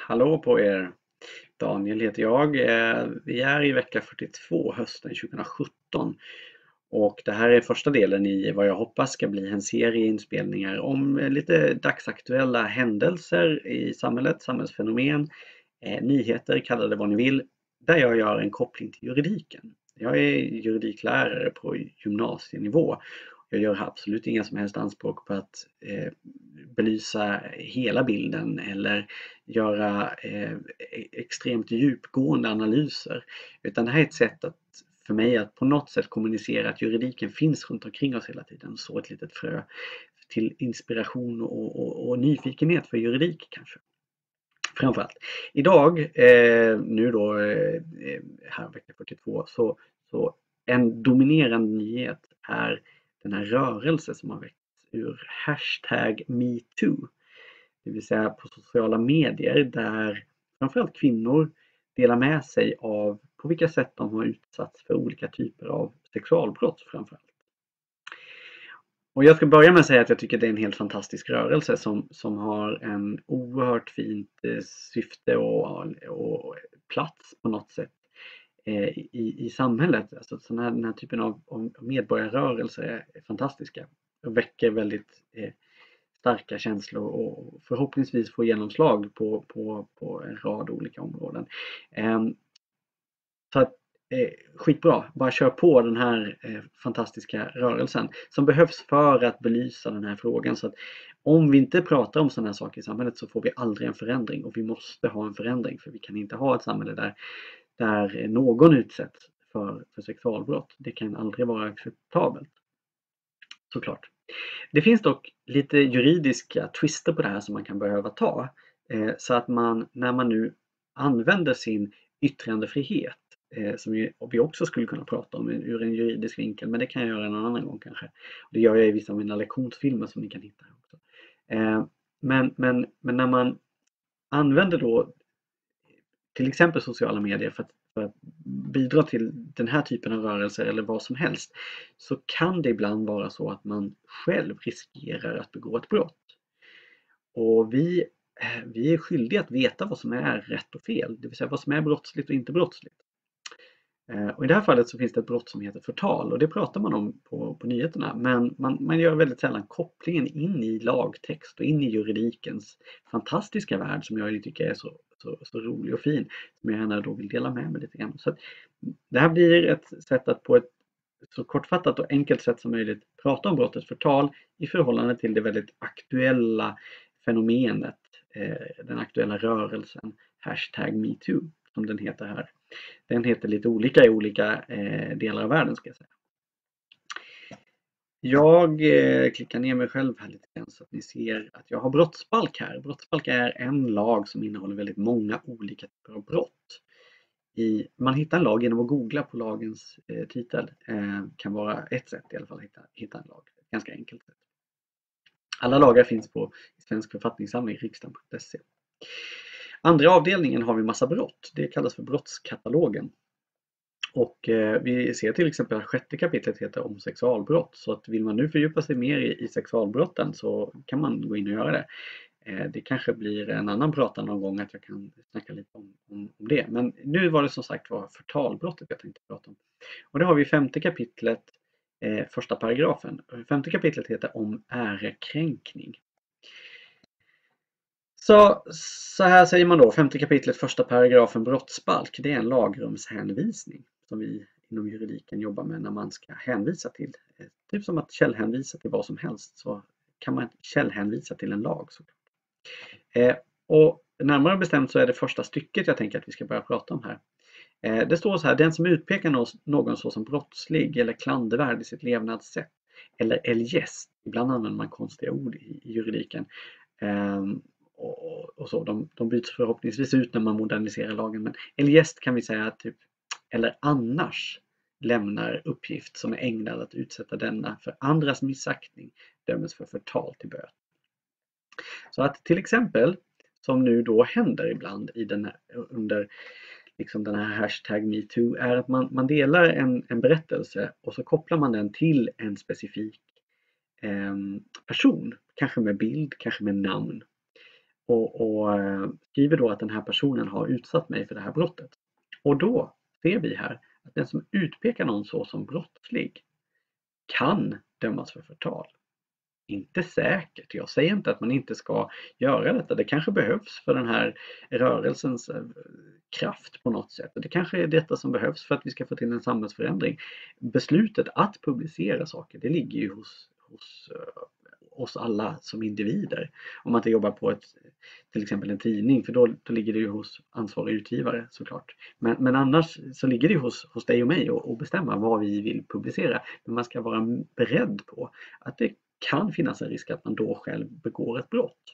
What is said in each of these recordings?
Hallå på er! Daniel heter jag. Vi är i vecka 42 hösten 2017 och det här är första delen i vad jag hoppas ska bli en serie inspelningar om lite dagsaktuella händelser i samhället, samhällsfenomen, nyheter, kalla det vad ni vill, där jag gör en koppling till juridiken. Jag är juridiklärare på gymnasienivå. Jag gör absolut inga som helst anspråk på att belysa hela bilden eller göra extremt djupgående analyser. Utan det här är ett sätt för mig att på något sätt kommunicera att juridiken finns runt omkring oss hela tiden. Så ett litet frö till inspiration och nyfikenhet för juridik kanske. Framförallt. Idag, nu då här vecka 42, så en dominerande nyhet är den här rörelse som har väckts ur #MeToo. Det vill säga på sociala medier där framförallt kvinnor delar med sig av på vilka sätt de har utsatts för olika typer av sexualbrott framförallt. Och jag ska börja med att säga att jag tycker det är en helt fantastisk rörelse som har en oerhört fint syfte och plats på något sätt i samhället. Alltså den här typen av medborgarrörelser är fantastiska och väcker väldigt starka känslor och förhoppningsvis får genomslag på en rad olika områden. Så att skitbra, bara kör på den här fantastiska rörelsen som behövs för att belysa den här frågan. Så att om vi inte pratar om sådana här saker i samhället så får vi aldrig en förändring, och vi måste ha en förändring, för vi kan inte ha ett samhälle där någon utsätts för sexualbrott. Det kan aldrig vara acceptabelt. Såklart. Det finns dock lite juridiska twister på det här som man kan behöva ta. Så att när man nu använder sin yttrandefrihet, som vi också skulle kunna prata om ur en juridisk vinkel, men det kan jag göra en annan gång kanske. Det gör jag i vissa av mina lektionsfilmer som ni kan hitta här också. Men när man använder då till exempel sociala medier för att bidra till den här typen av rörelser eller vad som helst, så kan det ibland vara så att man själv riskerar att begå ett brott. Och vi är skyldiga att veta vad som är rätt och fel, det vill säga vad som är brottsligt och inte brottsligt. Och i det här fallet så finns det ett brott som heter förtal, och det pratar man om på nyheterna, men man gör väldigt sällan kopplingen in i lagtext och in i juridikens fantastiska värld som jag tycker är så rolig och fin, som jag gärna då vill dela med mig lite grann. Så att det här blir ett sätt att på ett så kortfattat och enkelt sätt som möjligt prata om brottet förtal i förhållande till det väldigt aktuella fenomenet, den aktuella rörelsen #MeToo som den heter här. Den heter lite olika i olika delar av världen, ska jag säga. Jag klickar ner mig själv här lite grann så att ni ser att jag har brottsbalk här. Brottsbalk är en lag som innehåller väldigt många olika typer av brott. Man hittar en lag genom att googla på lagens titel. Kan vara ett sätt i alla fall att hitta en lag. Ganska enkelt sätt. Alla lagar finns på Svensk författningssamling, riksdagen.se. Andra avdelningen har vi massa brott. Det kallas för brottskatalogen. Och vi ser till exempel att 6:e kapitlet heter om sexualbrott. Så att vill man nu fördjupa sig mer i sexualbrotten så kan man gå in och göra det. Det kanske blir en annan prata någon gång att jag kan snacka lite om det. Men nu var det som sagt förtalbrottet jag tänkte prata om. Och det har vi 5:e kapitlet, första paragrafen. 5:e kapitlet heter om ärekränkning. Så här säger man då, 5:e kapitlet, första paragrafen brottsbalk. Det är en lagrumshänvisning som vi inom juridiken jobbar med när man ska hänvisa till. Typ som att källhänvisa till vad som helst, så kan man källhänvisa till en lag. Och närmare bestämt så är det första stycket jag tänker att vi ska börja prata om här. Det står så här: den som utpekar någon så som brottslig eller klandervärd i sitt levnadssätt eller eljest, ibland använder man konstiga ord i juridiken, och så. De byts förhoppningsvis ut när man moderniserar lagen, men eljest kan vi säga typ, eller annars lämnar uppgift som är ägnad att utsätta denna för andras missaktning, dömes för förtal till böter. Så att till exempel, som nu då händer ibland under liksom den här #MeToo, är att man delar en berättelse och så kopplar man den till en specifik person, kanske med bild, kanske med namn. skriver då att den här personen har utsatt mig för det här brottet. Och då ser vi här att den som utpekar någon så som brottslig kan dömas för förtal. Inte säkert. Jag säger inte att man inte ska göra detta. Det kanske behövs för den här rörelsens kraft på något sätt. Det kanske är detta som behövs för att vi ska få till en samhällsförändring. Beslutet att publicera saker, det ligger ju hos oss alla som individer. Om man inte jobbar på till exempel en tidning, för då ligger det ju hos ansvarig utgivare såklart. Men annars så ligger det ju hos dig och mig att bestämma vad vi vill publicera. Men man ska vara beredd på att det kan finnas en risk att man då själv begår ett brott.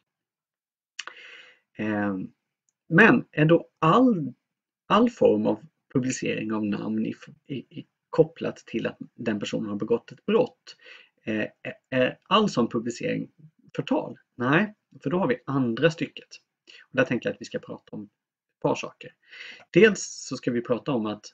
Men ändå all form av publicering av namn kopplat till att den personen har begått ett brott, är all sån publicering förtal? Nej, för då har vi andra stycket. Och där tänker jag att vi ska prata om ett par saker. Dels så ska vi prata om att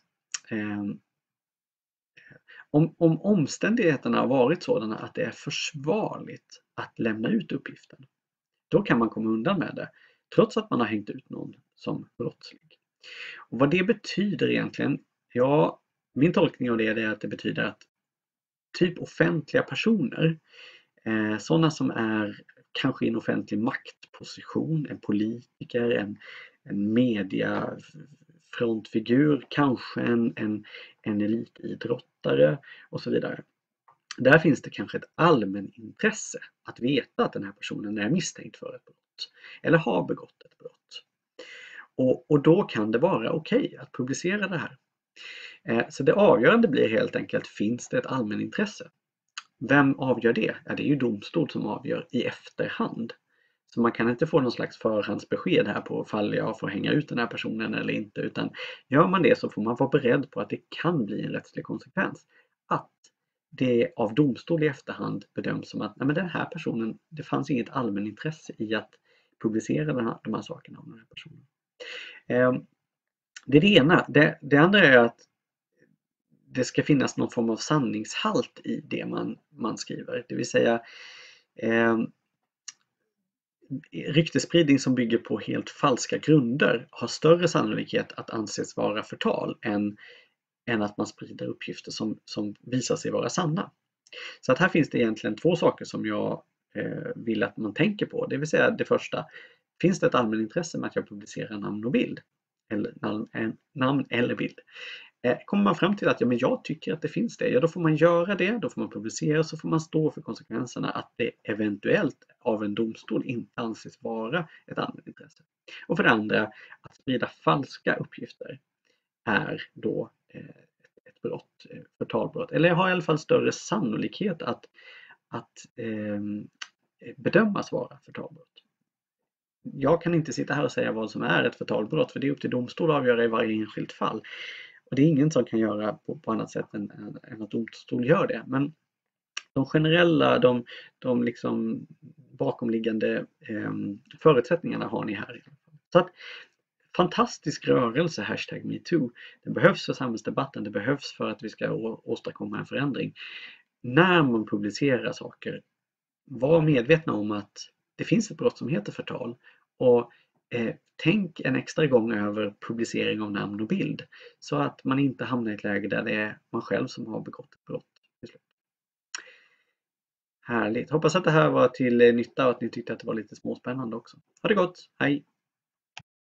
om omständigheterna har varit sådana att det är försvarligt att lämna ut uppgiften, då kan man komma undan med det, trots att man har hängt ut någon som brottslig. Och vad det betyder egentligen, ja, min tolkning av det är att det betyder att typ offentliga personer, sådana som är kanske i en offentlig maktposition, en politiker, en mediafrontfigur, kanske en elitidrottare och så vidare. Där finns det kanske ett allmänintresse att veta att den här personen är misstänkt för ett brott eller har begått ett brott. Och då kan det vara okej att publicera det här. Så det avgörande blir helt enkelt, finns det ett allmänintresse? Vem avgör det? Ja, det är ju domstol som avgör i efterhand. Så man kan inte få någon slags förhandsbesked här på ifall jag får hänga ut den här personen eller inte, utan gör man det så får man vara beredd på att det kan bli en rättslig konsekvens. Att det av domstol i efterhand bedöms som att nej, men den här personen, det fanns inget allmänintresse i att publicera de här sakerna om den här personen. Det är det ena. Det andra är att det ska finnas någon form av sanningshalt i det man skriver. Det vill säga ryktesspridning som bygger på helt falska grunder har större sannolikhet att anses vara förtal än att man sprider uppgifter som visar sig vara sanna. Så att här finns det egentligen två saker som jag vill att man tänker på. Det vill säga det första, finns det ett allmänintresse med att jag publicerar namn och bild? Eller namn eller bild. Kommer man fram till att men jag tycker att det finns det, ja då får man göra det, då får man publicera, så får man stå för konsekvenserna att det eventuellt av en domstol inte anses vara ett allmänintresse. Och för det andra, att sprida falska uppgifter är då ett brott, förtalbrott, eller har i alla fall större sannolikhet att bedömas vara förtalbrott. Jag kan inte sitta här och säga vad som är ett förtalbrott, för det är upp till domstol att avgöra i varje enskilt fall. Och det är ingen som kan göra på annat sätt än att domstol gör det. Men de generella, de liksom bakomliggande förutsättningarna har ni här. Så att, fantastisk rörelse, #MeToo. Det behövs för samhällsdebatten, det behövs för att vi ska åstadkomma en förändring. När man publicerar saker, var medvetna om att det finns ett brott som heter förtal. Och tänk en extra gång över publicering av namn och bild. Så att man inte hamnar i ett läge där det är man själv som har begått ett brott. Härligt. Hoppas att det här var till nytta och att ni tyckte att det var lite småspännande också. Ha det gott. Hej!